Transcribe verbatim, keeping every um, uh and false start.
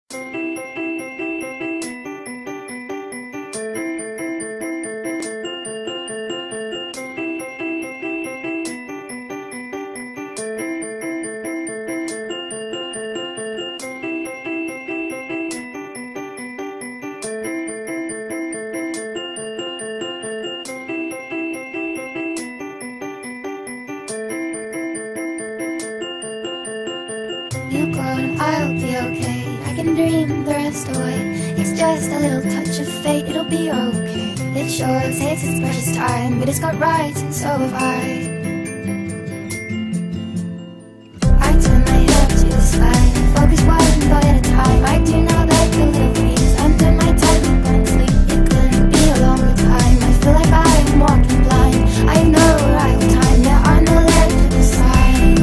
You go and I'll be okay. I can dream the rest away. It's just a little touch of fate, it'll be okay. It sure takes its precious time, but it's got rights and so have I. I turn my head to the sky, focus one thought at a time. I do not like the little breeze under my tent, I'm gonna sleep. It couldn't be a longer time. I feel like I am walking blind. I have no arrival time, there are no legible signs.